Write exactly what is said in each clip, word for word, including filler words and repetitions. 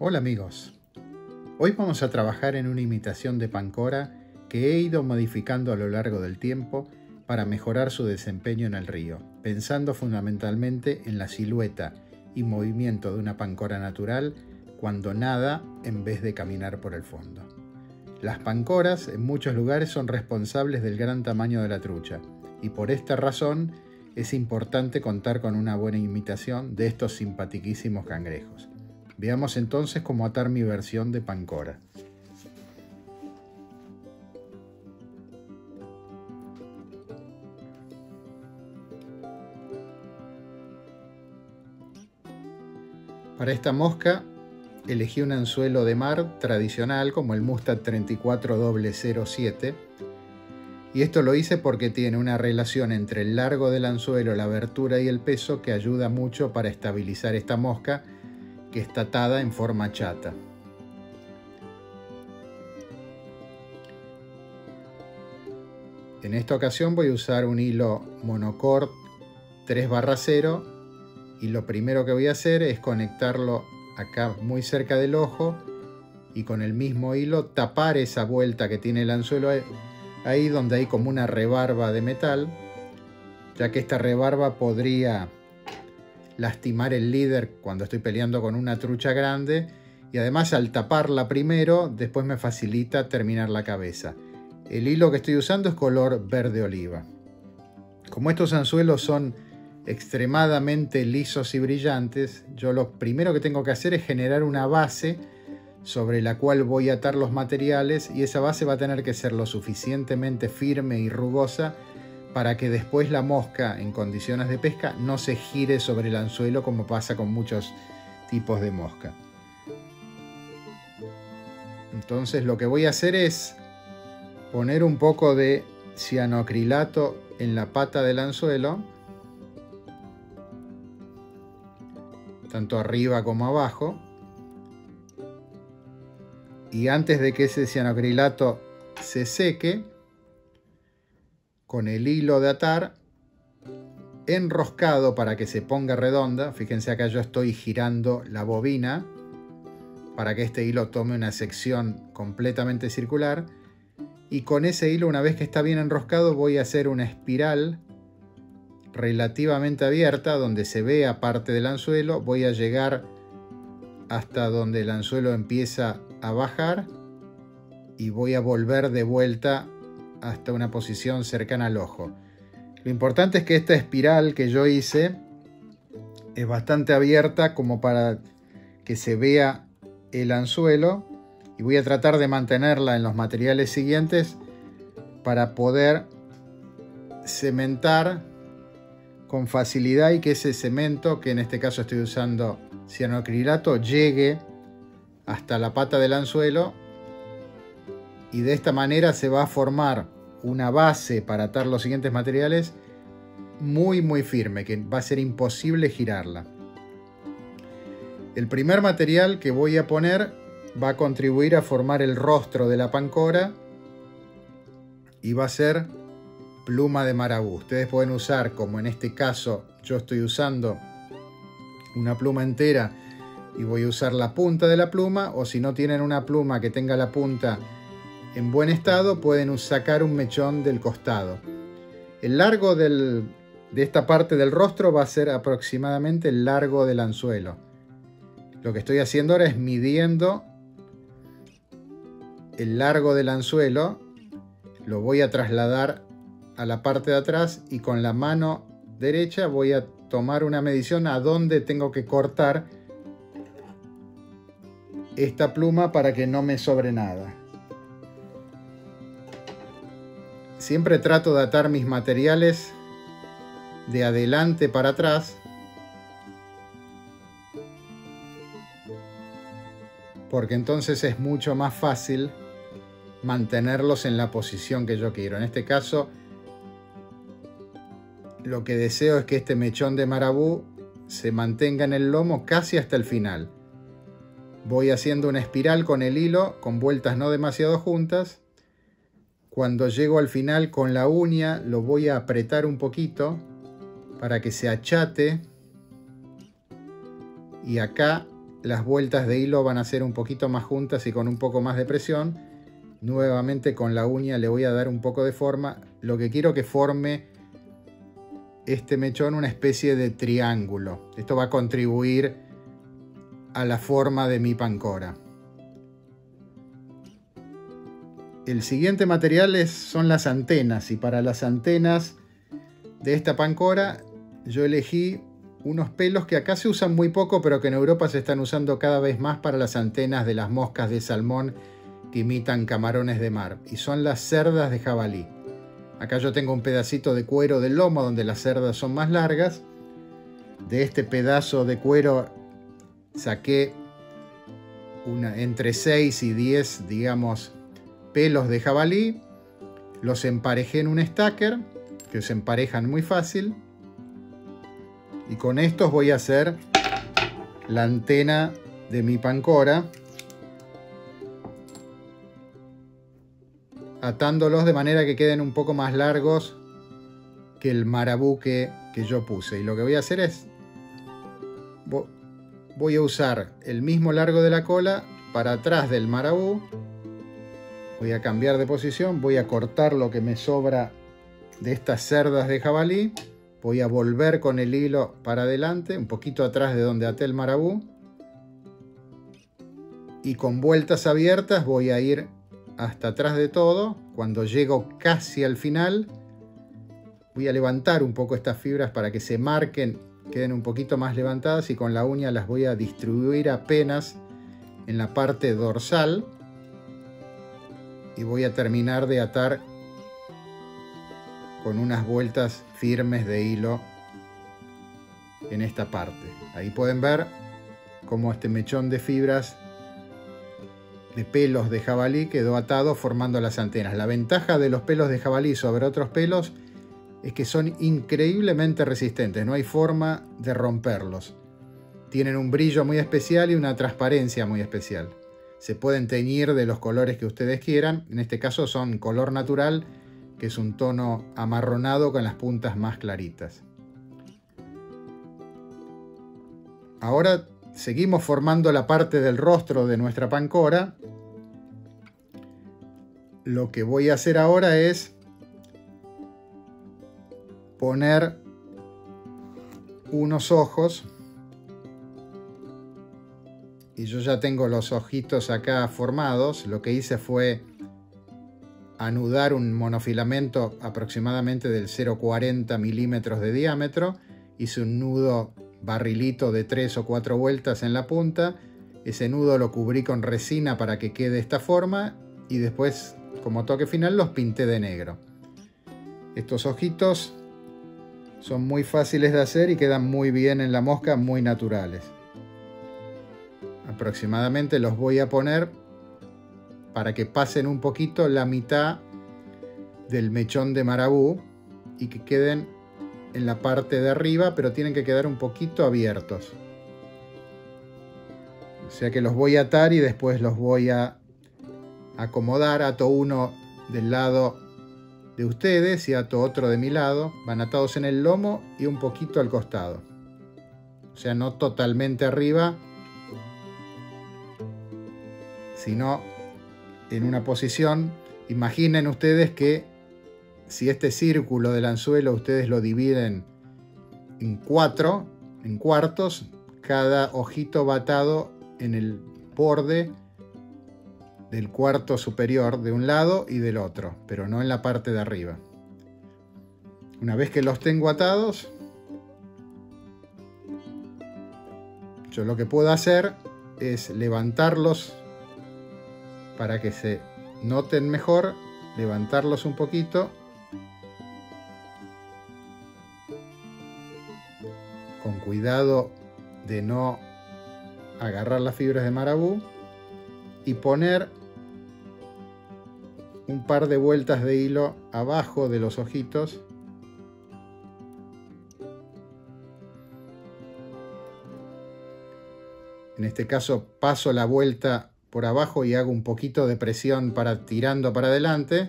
Hola amigos, hoy vamos a trabajar en una imitación de pancora que he ido modificando a lo largo del tiempo para mejorar su desempeño en el río, pensando fundamentalmente en la silueta y movimiento de una pancora natural cuando nada en vez de caminar por el fondo. Las pancoras en muchos lugares son responsables del gran tamaño de la trucha y por esta razón es importante contar con una buena imitación de estos simpaticísimos cangrejos. Veamos entonces cómo atar mi versión de pancora. Para esta mosca elegí un anzuelo de mar tradicional como el Mustad treinta y cuatro cero cero siete y esto lo hice porque tiene una relación entre el largo del anzuelo, la abertura y el peso que ayuda mucho para estabilizar esta mosca que está atada en forma chata. En esta ocasión voy a usar un hilo monocord tres barra cero y lo primero que voy a hacer es conectarlo acá muy cerca del ojo y con el mismo hilo tapar esa vuelta que tiene el anzuelo ahí donde hay como una rebarba de metal, ya que esta rebarba podría lastimar el líder cuando estoy peleando con una trucha grande y además al taparla primero después me facilita terminar la cabeza. El hilo que estoy usando es color verde oliva. Como estos anzuelos son extremadamente lisos y brillantes, yo lo primero que tengo que hacer es generar una base sobre la cual voy a atar los materiales y esa base va a tener que ser lo suficientemente firme y rugosa para que después la mosca en condiciones de pesca no se gire sobre el anzuelo como pasa con muchos tipos de mosca. Entonces lo que voy a hacer es poner un poco de cianoacrilato en la pata del anzuelo, tanto arriba como abajo, y antes de que ese cianoacrilato se seque, con el hilo de atar enroscado para que se ponga redonda. Fíjense acá yo estoy girando la bobina para que este hilo tome una sección completamente circular y con ese hilo, una vez que está bien enroscado, voy a hacer una espiral relativamente abierta donde se vea parte del anzuelo. Voy a llegar hasta donde el anzuelo empieza a bajar y voy a volver de vuelta hasta una posición cercana al ojo. Lo importante es que esta espiral que yo hice es bastante abierta como para que se vea el anzuelo y voy a tratar de mantenerla en los materiales siguientes para poder cementar con facilidad y que ese cemento, que en este caso estoy usando cianoacrilato, llegue hasta la pata del anzuelo. Y de esta manera se va a formar una base para atar los siguientes materiales muy muy firme, que va a ser imposible girarla. El primer material que voy a poner va a contribuir a formar el rostro de la pancora y va a ser pluma de marabú. Ustedes pueden usar, como en este caso yo estoy usando una pluma entera y voy a usar la punta de la pluma, o si no tienen una pluma que tenga la punta en buen estado, pueden sacar un mechón del costado. El largo del, de esta parte del rostro va a ser aproximadamente el largo del anzuelo. Lo que estoy haciendo ahora es midiendo el largo del anzuelo, lo voy a trasladar a la parte de atrás y con la mano derecha voy a tomar una medición a dónde tengo que cortar esta pluma para que no me sobre nada. Siempre trato de atar mis materiales de adelante para atrás, porque entonces es mucho más fácil mantenerlos en la posición que yo quiero. En este caso, lo que deseo es que este mechón de marabú se mantenga en el lomo casi hasta el final. Voy haciendo una espiral con el hilo, con vueltas no demasiado juntas. Cuando llego al final con la uña lo voy a apretar un poquito para que se achate y acá las vueltas de hilo van a ser un poquito más juntas y con un poco más de presión. Nuevamente con la uña le voy a dar un poco de forma. Lo que quiero que forme este mechón una especie de triángulo. Esto va a contribuir a la forma de mi pancora. El siguiente material es, son las antenas, y para las antenas de esta pancora yo elegí unos pelos que acá se usan muy poco, pero que en Europa se están usando cada vez más para las antenas de las moscas de salmón que imitan camarones de mar, y son las cerdas de jabalí. Acá yo tengo un pedacito de cuero del lomo donde las cerdas son más largas. De este pedazo de cuero saqué una, entre seis y diez, digamos, pelos de jabalí. Los emparejé en un stacker, que se emparejan muy fácil. Y con estos voy a hacer la antena de mi pancora, atándolos de manera que queden un poco más largos que el marabú que, que yo puse. Y lo que voy a hacer es, voy a usar el mismo largo de la cola para atrás del marabú. Voy a cambiar de posición, voy a cortar lo que me sobra de estas cerdas de jabalí. Voy a volver con el hilo para adelante, un poquito atrás de donde até el marabú. Y con vueltas abiertas voy a ir hasta atrás de todo. Cuando llego casi al final, voy a levantar un poco estas fibras para que se marquen, queden un poquito más levantadas, y con la uña las voy a distribuir apenas en la parte dorsal. Y voy a terminar de atar con unas vueltas firmes de hilo en esta parte. Ahí pueden ver cómo este mechón de fibras de pelos de jabalí quedó atado formando las antenas. La ventaja de los pelos de jabalí sobre otros pelos es que son increíblemente resistentes, no hay forma de romperlos. Tienen un brillo muy especial y una transparencia muy especial. Se pueden teñir de los colores que ustedes quieran. En este caso son color natural, que es un tono amarronado con las puntas más claritas. Ahora seguimos formando la parte del rostro de nuestra pancora. Lo que voy a hacer ahora es poner unos ojos. Y yo ya tengo los ojitos acá formados. Lo que hice fue anudar un monofilamento aproximadamente del cero coma cuarenta milímetros de diámetro. Hice un nudo barrilito de tres o cuatro vueltas en la punta. Ese nudo lo cubrí con resina para que quede esta forma, y después, como toque final, los pinté de negro. Estos ojitos son muy fáciles de hacer y quedan muy bien en la mosca, muy naturales. Aproximadamente los voy a poner para que pasen un poquito la mitad del mechón de marabú y que queden en la parte de arriba, pero tienen que quedar un poquito abiertos. O sea que los voy a atar y después los voy a acomodar. Ato uno del lado de ustedes y ato otro de mi lado. Van atados en el lomo y un poquito al costado. O sea, no totalmente arriba, sino en una posición. Imaginen ustedes que si este círculo del anzuelo ustedes lo dividen en cuatro, en cuartos, cada ojito va atado en el borde del cuarto superior de un lado y del otro, pero no en la parte de arriba. Una vez que los tengo atados, yo lo que puedo hacer es levantarlos para que se noten mejor, levantarlos un poquito con cuidado de no agarrar las fibras de marabú y poner un par de vueltas de hilo abajo de los ojitos en este caso paso la vuelta por abajo y hago un poquito de presión para tirando para adelante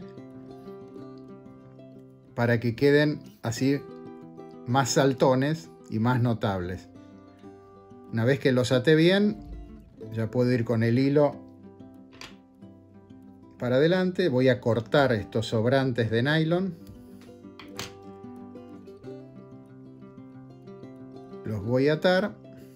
para que queden así más saltones y más notables. Una vez que los até bien, Ya puedo ir con el hilo para adelante. Voy a cortar estos sobrantes de nylon. Los voy a atar.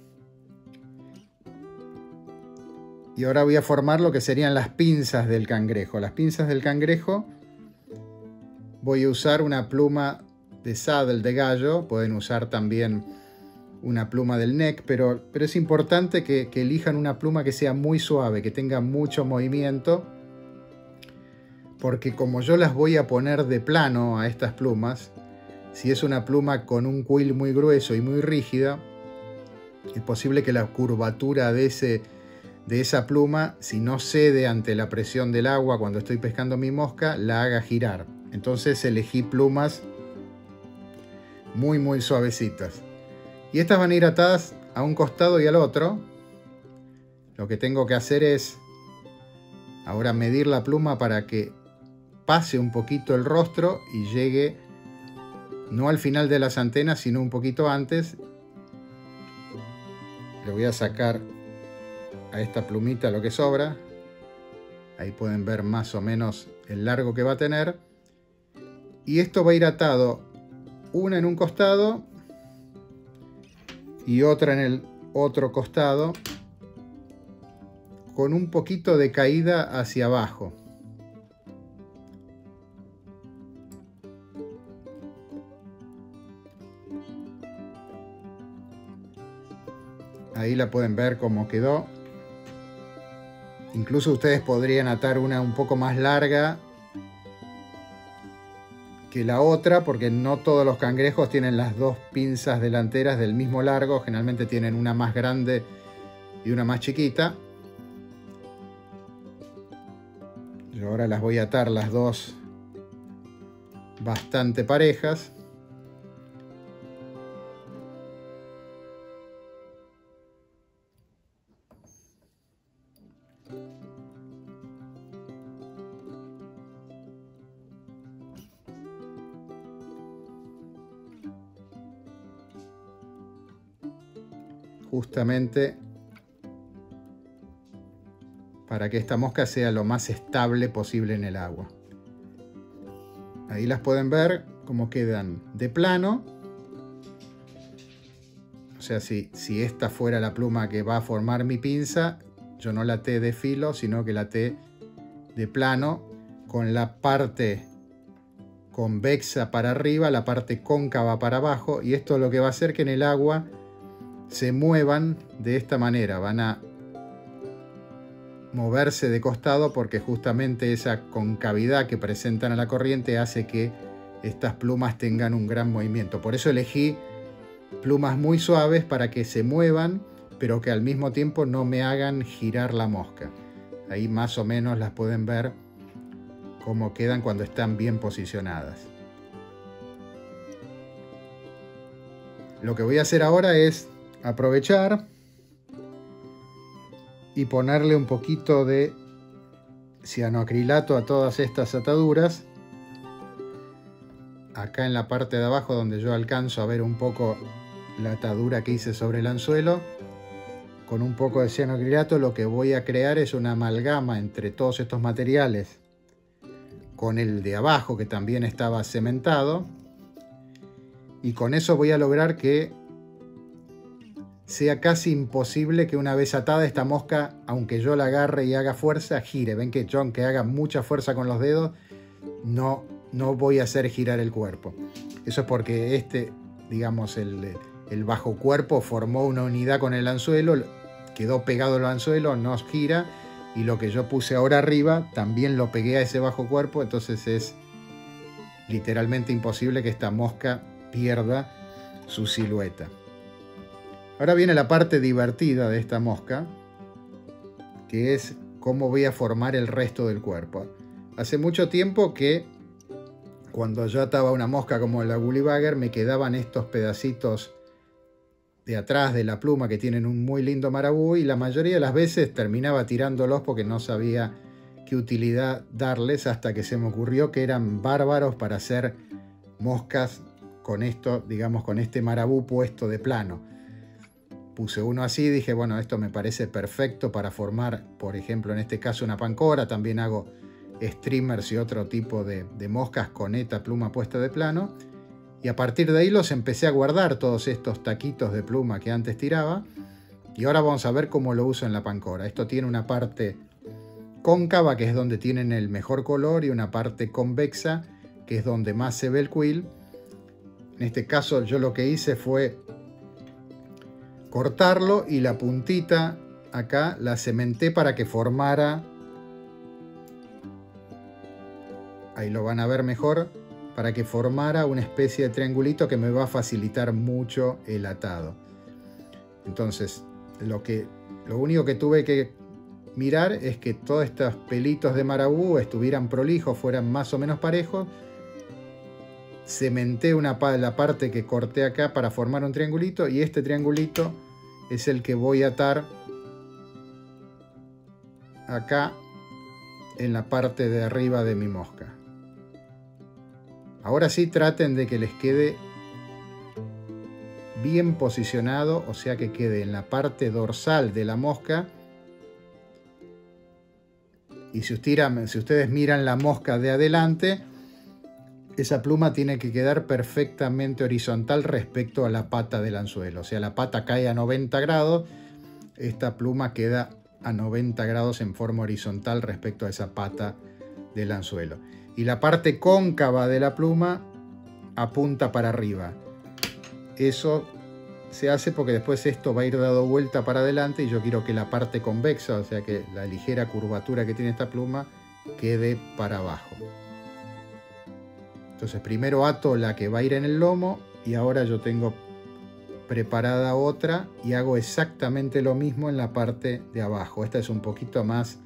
Y ahora voy a formar lo que serían las pinzas del cangrejo. Las pinzas del cangrejo voy a usar una pluma de saddle de gallo. Pueden usar también una pluma del neck, pero, pero es importante que, que elijan una pluma que sea muy suave, que tenga mucho movimiento, porque como yo las voy a poner de plano a estas plumas, si es una pluma con un quill muy grueso y muy rígida, es posible que la curvatura de, ese, de esa pluma, si no cede ante la presión del agua cuando estoy pescando mi mosca, la haga girar. Entonces elegí plumas muy muy suavecitas. Y estas van a ir atadas a un costado y al otro. Lo que tengo que hacer es ahora medir la pluma para que pase un poquito el rostro y llegue no al final de las antenas, sino un poquito antes. Le voy a sacar a esta plumita lo que sobra. Ahí pueden ver más o menos el largo que va a tener. Y esto va a ir atado una en un costado y otra en el otro costado, con un poquito de caída hacia abajo. Ahí la pueden ver cómo quedó. Incluso ustedes podrían atar una un poco más larga que la otra, porque no todos los cangrejos tienen las dos pinzas delanteras del mismo largo. Generalmente tienen una más grande y una más chiquita. Yo ahora las voy a atar las dos bastante parejas. Justamente para que esta mosca sea lo más estable posible en el agua. Ahí las pueden ver cómo quedan de plano. O sea, si, si esta fuera la pluma que va a formar mi pinza, yo no la até de filo, sino que la até de plano, con la parte convexa para arriba, la parte cóncava para abajo, y esto lo que va a hacer que en el agua se muevan de esta manera. Van a moverse de costado porque justamente esa concavidad que presentan a la corriente hace que estas plumas tengan un gran movimiento. Por eso elegí plumas muy suaves para que se muevan, pero que al mismo tiempo no me hagan girar la mosca. Ahí más o menos las pueden ver cómo quedan cuando están bien posicionadas. Lo que voy a hacer ahora es aprovechar y ponerle un poquito de cianoacrilato a todas estas ataduras. Acá en la parte de abajo, donde yo alcanzo a ver un poco la atadura que hice sobre el anzuelo, con un poco de cianoacrilato lo que voy a crear es una amalgama entre todos estos materiales con el de abajo, que también estaba cementado, y con eso voy a lograr que sea casi imposible que una vez atada esta mosca, aunque yo la agarre y haga fuerza, gire. Ven que yo, aunque haga mucha fuerza con los dedos, no, no voy a hacer girar el cuerpo. Eso es porque este, digamos, el, el bajo cuerpo formó una unidad con el anzuelo, quedó pegado al anzuelo, no gira, y lo que yo puse ahora arriba también lo pegué a ese bajo cuerpo. Entonces es literalmente imposible que esta mosca pierda su silueta. Ahora viene la parte divertida de esta mosca, que es cómo voy a formar el resto del cuerpo. Hace mucho tiempo que cuando yo ataba una mosca como la Bullybagger me quedaban estos pedacitos de atrás de la pluma que tienen un muy lindo marabú, y la mayoría de las veces terminaba tirándolos porque no sabía qué utilidad darles, hasta que se me ocurrió que eran bárbaros para hacer moscas con esto, digamos, con este marabú puesto de plano. puse uno así, dije, bueno, esto me parece perfecto para formar, por ejemplo, en este caso una pancora. También hago streamers y otro tipo de, de moscas con esta pluma puesta de plano. Y a partir de ahí los empecé a guardar, todos estos taquitos de pluma que antes tiraba. Y ahora vamos a ver cómo lo uso en la pancora. Esto tiene una parte cóncava, que es donde tienen el mejor color, y una parte convexa, que es donde más se ve el quill. En este caso yo lo que hice fue cortarlo y la puntita acá la cementé para que formara, ahí lo van a ver mejor, para que formara una especie de triangulito que me va a facilitar mucho el atado. Entonces lo, que, lo único que tuve que mirar es que todos estos pelitos de marabú estuvieran prolijos, fueran más o menos parejos. Cementé una, la parte que corté acá para formar un triangulito, y este triangulito es el que voy a atar acá en la parte de arriba de mi mosca. Ahora sí, traten de que les quede bien posicionado, o sea que quede en la parte dorsal de la mosca. Y si ustedes, si ustedes miran la mosca de adelante, esa pluma tiene que quedar perfectamente horizontal respecto a la pata del anzuelo. O sea, la pata cae a noventa grados, esta pluma queda a noventa grados en forma horizontal respecto a esa pata del anzuelo. Y la parte cóncava de la pluma apunta para arriba. Eso se hace porque después esto va a ir dado vuelta para adelante, y yo quiero que la parte convexa, o sea que la ligera curvatura que tiene esta pluma, quede para abajo. Entonces primero ato la que va a ir en el lomo, y ahora yo tengo preparada otra y hago exactamente lo mismo en la parte de abajo. Esta es un poquito más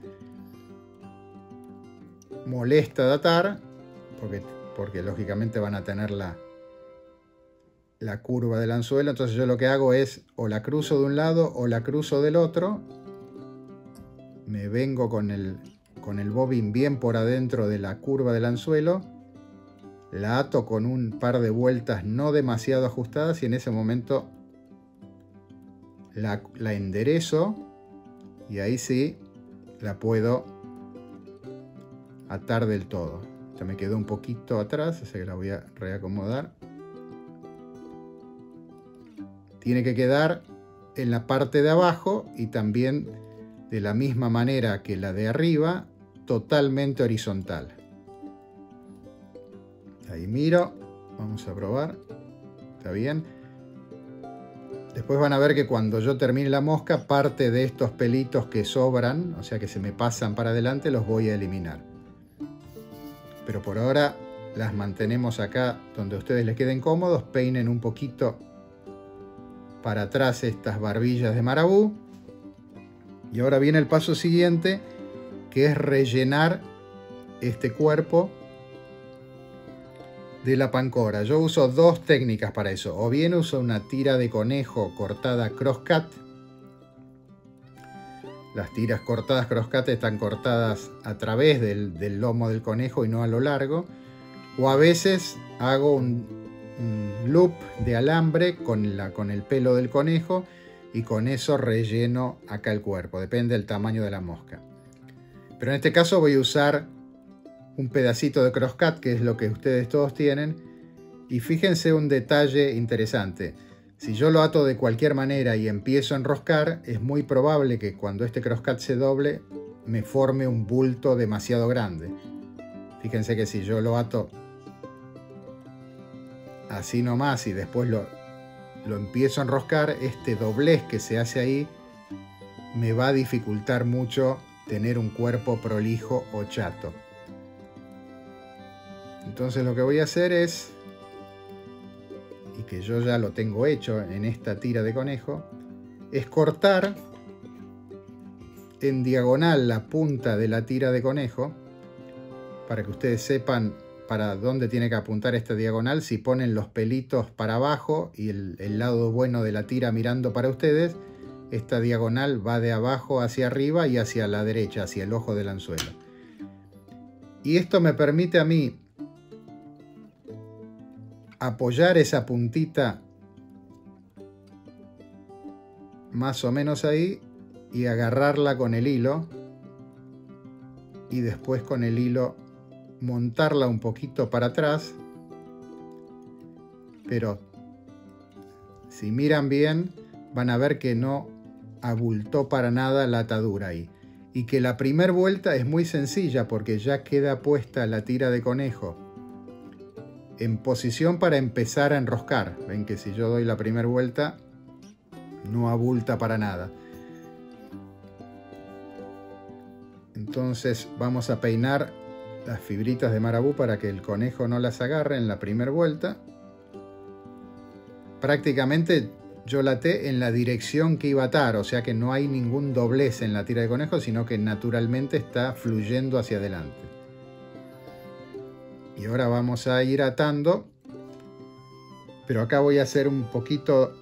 molesta de atar porque, porque lógicamente van a tener la, la curva del anzuelo. Entonces yo lo que hago es o la cruzo de un lado o la cruzo del otro. Me vengo con el, con el bobbin bien por adentro de la curva del anzuelo. La ato con un par de vueltas no demasiado ajustadas, y en ese momento la, la enderezo, y ahí sí la puedo atar del todo. Ya me quedó un poquito atrás, así que la voy a reacomodar. Tiene que quedar en la parte de abajo, y también de la misma manera que la de arriba, totalmente horizontal. Ahí miro, vamos a probar, está bien. Después van a ver que cuando yo termine la mosca, parte de estos pelitos que sobran, o sea que se me pasan para adelante, los voy a eliminar. Pero por ahora las mantenemos acá donde a ustedes les queden cómodos. Peinen un poquito para atrás estas barbillas de marabú. Y ahora viene el paso siguiente, que es rellenar este cuerpo de la pancora. Yo uso dos técnicas para eso. O bien uso una tira de conejo cortada crosscut. Las tiras cortadas crosscut están cortadas a través del, del lomo del conejo y no a lo largo. O a veces hago un, un loop de alambre con, la, con el pelo del conejo, y con eso relleno acá el cuerpo. Depende del tamaño de la mosca. Pero en este caso voy a usar un pedacito de crosscut, que es lo que ustedes todos tienen. Y fíjense un detalle interesante. Si yo lo ato de cualquier manera y empiezo a enroscar, es muy probable que cuando este crosscut se doble me forme un bulto demasiado grande. Fíjense que si yo lo ato así nomás y después lo, lo empiezo a enroscar, este doblez que se hace ahí me va a dificultar mucho tener un cuerpo prolijo o chato. Entonces lo que voy a hacer es, y que yo ya lo tengo hecho en esta tira de conejo, es cortar en diagonal la punta de la tira de conejo, para que ustedes sepan para dónde tiene que apuntar esta diagonal. Si ponen los pelitos para abajo y el, el lado bueno de la tira mirando para ustedes, esta diagonal va de abajo hacia arriba y hacia la derecha, hacia el ojo del anzuelo. Y esto me permite a mí apoyar esa puntita más o menos ahí y agarrarla con el hilo y después con el hilo montarla un poquito para atrás, pero si miran bien van a ver que no abultó para nada la atadura ahí, y que la primera vuelta es muy sencilla porque ya queda puesta la tira de conejo en posición para empezar a enroscar. Ven que si yo doy la primera vuelta no abulta para nada. Entonces vamos a peinar las fibritas de marabú para que el conejo no las agarre en la primera vuelta. Prácticamente yo la até en la dirección que iba a atar, o sea que no hay ningún doblez en la tira de conejo, sino que naturalmente está fluyendo hacia adelante. Y ahora vamos a ir atando, pero acá voy a hacer un poquito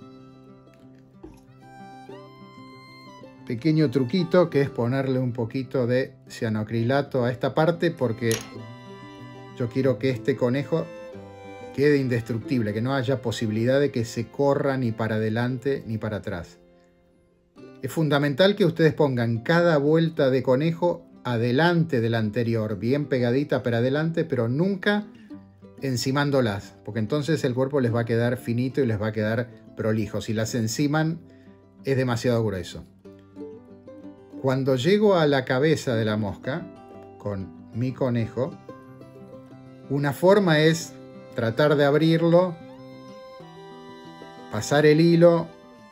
pequeño truquito, que es ponerle un poquito de cianoacrilato a esta parte, porque yo quiero que este conejo quede indestructible, que no haya posibilidad de que se corra ni para adelante ni para atrás. Es fundamental que ustedes pongan cada vuelta de conejo adelante de la anterior, bien pegadita para adelante, pero nunca encimándolas, porque entonces el cuerpo les va a quedar finito y les va a quedar prolijo. Si las enciman es demasiado grueso. Cuando llego a la cabeza de la mosca con mi conejo, una forma es tratar de abrirlo, pasar el hilo,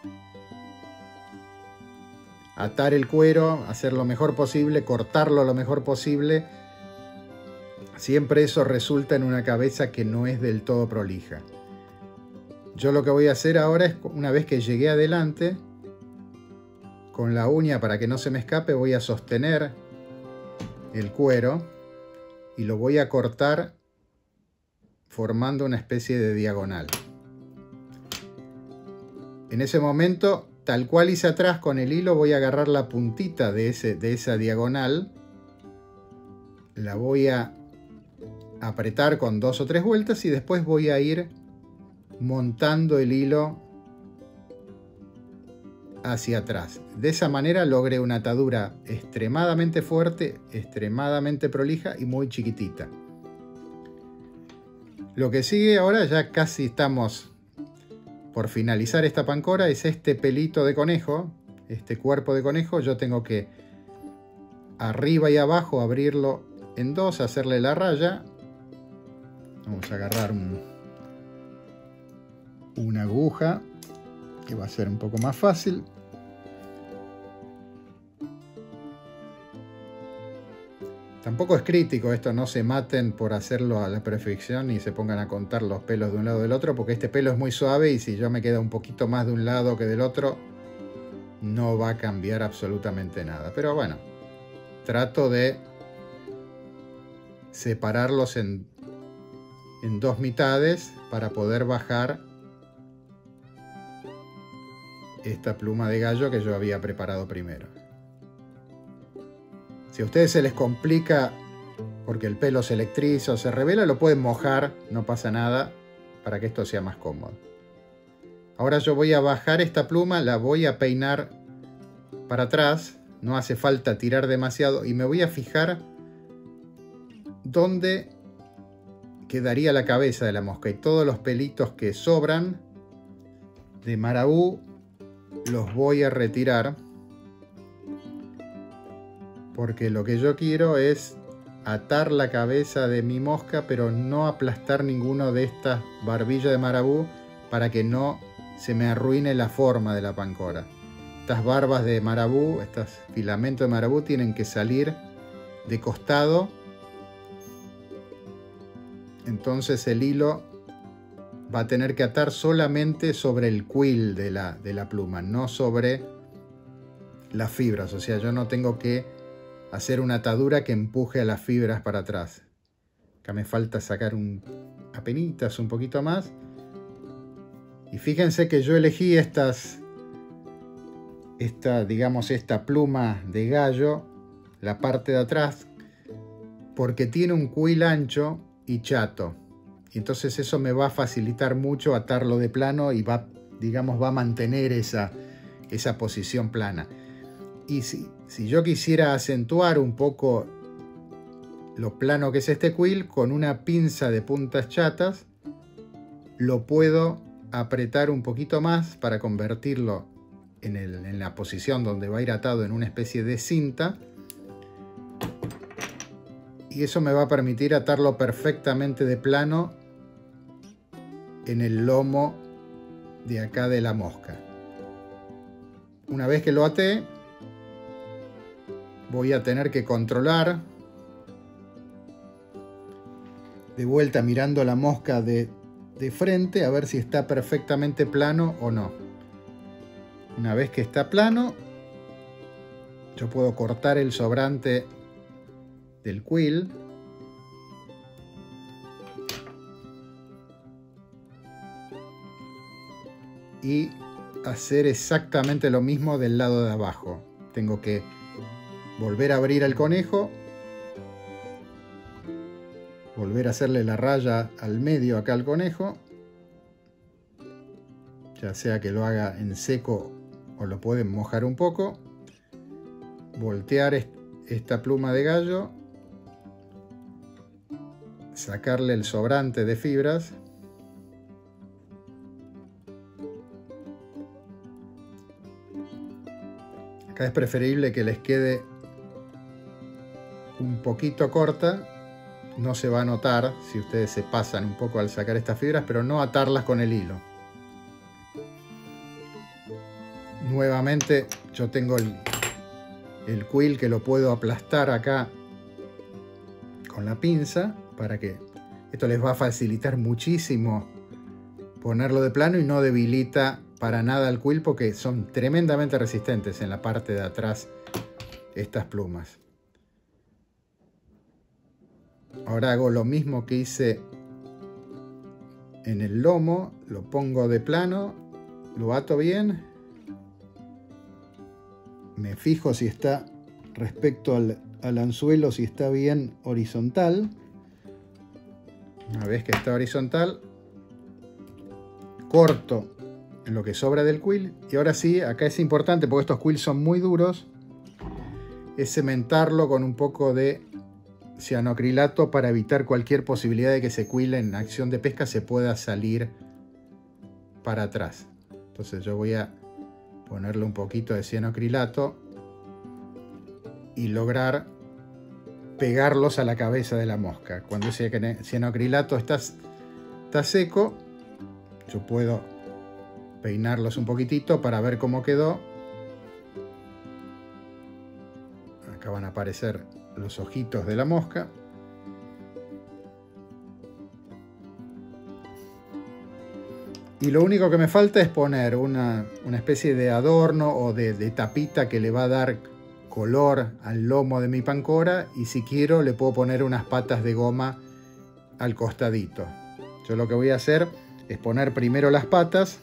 atar el cuero, hacer lo mejor posible, cortarlo lo mejor posible. Siempre eso resulta en una cabeza que no es del todo prolija. Yo lo que voy a hacer ahora es, una vez que llegué adelante, con la uña, para que no se me escape, voy a sostener el cuero y lo voy a cortar formando una especie de diagonal. En ese momento, tal cual hice atrás con el hilo, voy a agarrar la puntita de, ese, de esa diagonal, la voy a apretar con dos o tres vueltas y después voy a ir montando el hilo hacia atrás. De esa manera logré una atadura extremadamente fuerte, extremadamente prolija y muy chiquitita. Lo que sigue ahora, ya casi estamos por finalizar esta pancora, es este pelito de conejo, este cuerpo de conejo. Yo tengo que arriba y abajo abrirlo en dos, hacerle la raya. Vamos a agarrar un, una aguja, que va a ser un poco más fácil. Tampoco es crítico esto, no se maten por hacerlo a la perfección y se pongan a contar los pelos de un lado del otro, porque este pelo es muy suave y si yo me quedo un poquito más de un lado que del otro, no va a cambiar absolutamente nada. Pero bueno, trato de separarlos en, en dos mitades para poder bajar esta pluma de gallo que yo había preparado primero. Si a ustedes se les complica porque el pelo se electriza o se revela, lo pueden mojar, no pasa nada, para que esto sea más cómodo. Ahora yo voy a bajar esta pluma, la voy a peinar para atrás, no hace falta tirar demasiado, y me voy a fijar dónde quedaría la cabeza de la mosca, y todos los pelitos que sobran de marabú los voy a retirar, porque lo que yo quiero es atar la cabeza de mi mosca, pero no aplastar ninguno de estas barbillas de marabú para que no se me arruine la forma de la pancora. Estas barbas de marabú, estos filamentos de marabú tienen que salir de costado. Entonces el hilo va a tener que atar solamente sobre el quill de la, de la pluma, no sobre las fibras. O sea, yo no tengo que hacer una atadura que empuje a las fibras para atrás. Acá me falta sacar un apenitas un poquito más. Y fíjense que yo elegí estas, esta, digamos, esta pluma de gallo, la parte de atrás, porque tiene un quill ancho y chato. Y entonces eso me va a facilitar mucho atarlo de plano y va, digamos, va a mantener esa, esa posición plana. Y si, si yo quisiera acentuar un poco lo plano que es este quill, con una pinza de puntas chatas lo puedo apretar un poquito más para convertirlo en, el, en la posición donde va a ir atado en una especie de cinta, y eso me va a permitir atarlo perfectamente de plano en el lomo de acá de la mosca. Una vez que lo até, voy a tener que controlar de vuelta mirando la mosca de, de frente a ver si está perfectamente plano o no. Una vez que está plano, yo puedo cortar el sobrante del quill y hacer exactamente lo mismo del lado de abajo. Tengo que volver a abrir el conejo, volver a hacerle la raya al medio acá al conejo, ya sea que lo haga en seco o lo pueden mojar un poco, voltear esta pluma de gallo, sacarle el sobrante de fibras, acá es preferible que les quede un poquito corta. No se va a notar si ustedes se pasan un poco al sacar estas fibras, pero no atarlas con el hilo. Nuevamente yo tengo el, el quill que lo puedo aplastar acá con la pinza, para que esto les va a facilitar muchísimo ponerlo de plano y no debilita para nada el quill, porque son tremendamente resistentes en la parte de atrás estas plumas. Ahora hago lo mismo que hice en el lomo, lo pongo de plano, lo ato bien, me fijo si está respecto al, al anzuelo, si está bien horizontal. Una vez que está horizontal, corto en lo que sobra del quill, y ahora sí, acá es importante, porque estos quills son muy duros, es cementarlo con un poco de cianoacrilato para evitar cualquier posibilidad de que ese quill en acción de pesca se pueda salir para atrás. Entonces yo voy a ponerle un poquito de cianoacrilato y lograr pegarlos a la cabeza de la mosca. Cuando ese cianoacrilato está, está seco, yo puedo peinarlos un poquitito para ver cómo quedó. Acá van a aparecer los ojitos de la mosca. Y lo único que me falta es poner una, una especie de adorno o de, de tapita que le va a dar color al lomo de mi pancora, y si quiero le puedo poner unas patas de goma al costadito. Yo lo que voy a hacer es poner primero las patas,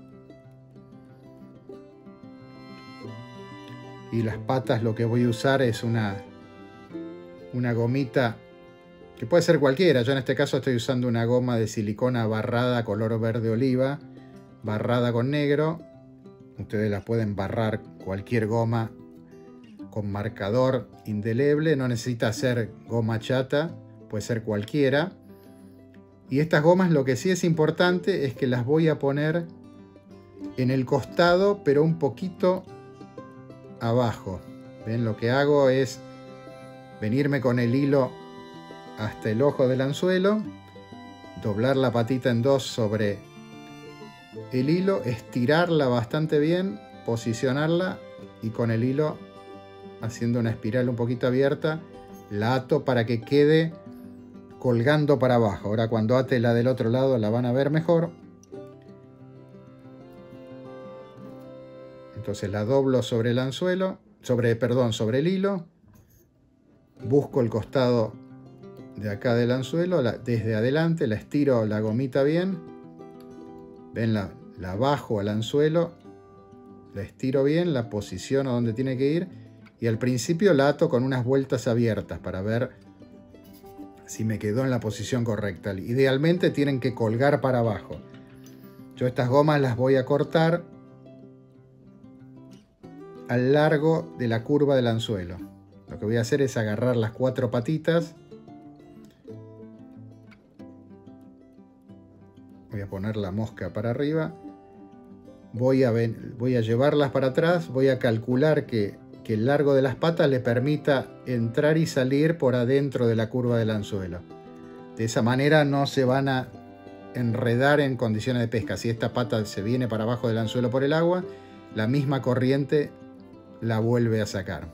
y las patas lo que voy a usar es una una gomita que puede ser cualquiera. Yo en este caso estoy usando una goma de silicona barrada color verde oliva, barrada con negro. Ustedes la pueden barrar cualquier goma con marcador indeleble, no necesita ser goma chata, puede ser cualquiera. Y estas gomas, lo que sí es importante es que las voy a poner en el costado, pero un poquito abajo. ¿Ven? Lo que hago es venirme con el hilo hasta el ojo del anzuelo, doblar la patita en dos sobre el hilo, estirarla bastante bien, posicionarla, y con el hilo, haciendo una espiral un poquito abierta, la ato para que quede colgando para abajo. Ahora cuando ate la del otro lado la van a ver mejor. Entonces la doblo sobre el anzuelo, sobre, perdón, sobre el hilo. Busco el costado de acá del anzuelo, la, desde adelante la estiro la gomita bien. Ven, la, la bajo al anzuelo, la estiro bien, la posiciono donde tiene que ir, y al principio la ato con unas vueltas abiertas para ver si me quedó en la posición correcta. Idealmente tienen que colgar para abajo. Yo estas gomas las voy a cortar al largo de la curva del anzuelo. Lo que voy a hacer es agarrar las cuatro patitas. Voy a poner la mosca para arriba. Voy a, voy a llevarlas para atrás. Voy a calcular que, que el largo de las patas le permita entrar y salir por adentro de la curva del anzuelo. De esa manera no se van a enredar en condiciones de pesca. Si esta pata se viene para abajo del anzuelo por el agua, la misma corriente la vuelve a sacar.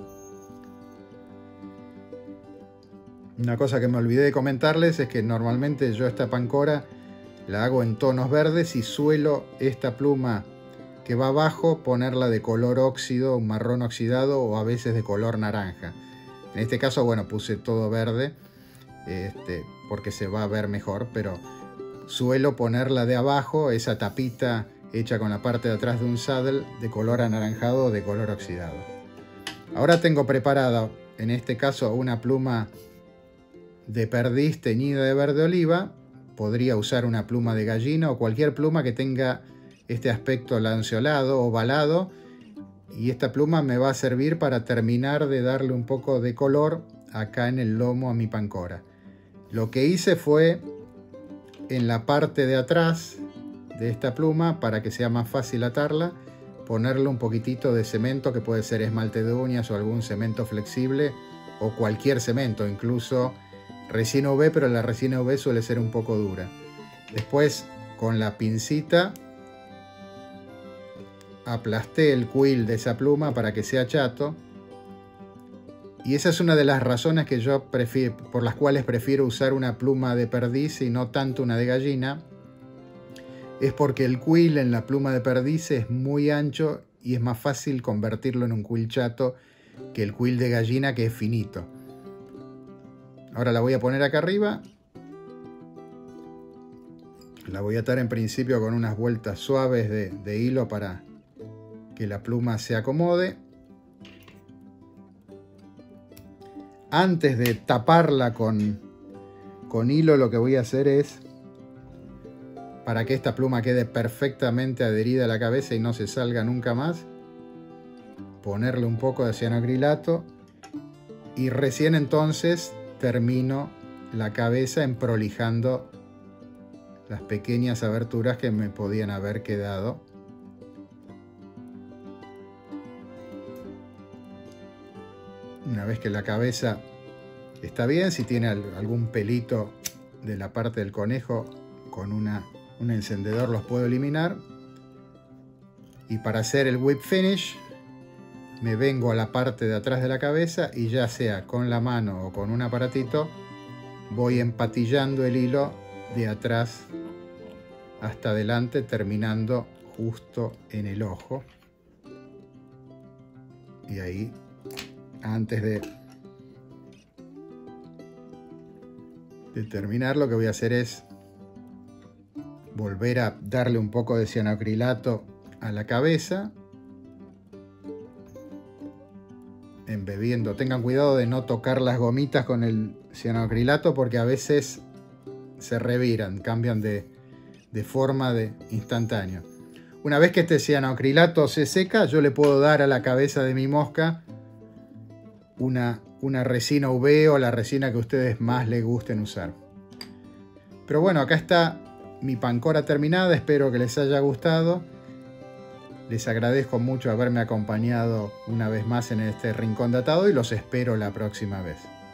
Una cosa que me olvidé de comentarles es que normalmente yo esta pancora la hago en tonos verdes y suelo esta pluma que va abajo ponerla de color óxido, un marrón oxidado o a veces de color naranja. En este caso, bueno, puse todo verde este, porque se va a ver mejor, pero suelo ponerla de abajo, esa tapita hecha con la parte de atrás de un saddle de color anaranjado o de color oxidado. Ahora tengo preparada, en este caso, una pluma de perdiz teñida de verde oliva. Podría usar una pluma de gallina o cualquier pluma que tenga este aspecto lanceolado o ovalado. Y esta pluma me va a servir para terminar de darle un poco de color acá en el lomo a mi pancora. Lo que hice fue en la parte de atrás de esta pluma, para que sea más fácil atarla, ponerle un poquitito de cemento, que puede ser esmalte de uñas o algún cemento flexible o cualquier cemento, incluso resina U V, pero la resina U V suele ser un poco dura. Después, con la pincita aplasté el quill de esa pluma para que sea chato. Y esa es una de las razones que yo prefiero, por las cuales prefiero usar una pluma de perdiz y no tanto una de gallina. Es porque el quill en la pluma de perdiz es muy ancho y es más fácil convertirlo en un quill chato que el quill de gallina, que es finito. Ahora la voy a poner acá arriba. La voy a atar en principio con unas vueltas suaves de, de hilo para que la pluma se acomode. Antes de taparla con, con hilo, lo que voy a hacer es, para que esta pluma quede perfectamente adherida a la cabeza y no se salga nunca más, ponerle un poco de cianoacrilato y recién entonces termino la cabeza emprolijando las pequeñas aberturas que me podían haber quedado. Una vez que la cabeza está bien, si tiene algún pelito de la parte del conejo, con una, un encendedor los puedo eliminar. Y para hacer el whip finish, me vengo a la parte de atrás de la cabeza y ya sea con la mano o con un aparatito, voy empatillando el hilo de atrás hasta adelante, terminando justo en el ojo. Y ahí, antes de, de terminar, lo que voy a hacer es volver a darle un poco de cianoacrilato a la cabeza, embebiendo. Tengan cuidado de no tocar las gomitas con el cianoacrilato porque a veces se reviran, cambian de, de forma de instantáneo. Una vez que este cianoacrilato se seca, yo le puedo dar a la cabeza de mi mosca una, una resina U V o la resina que a ustedes más les gusten usar. Pero bueno, acá está mi pancora terminada. Espero que les haya gustado. Les agradezco mucho haberme acompañado una vez más en este rincón de atado y los espero la próxima vez.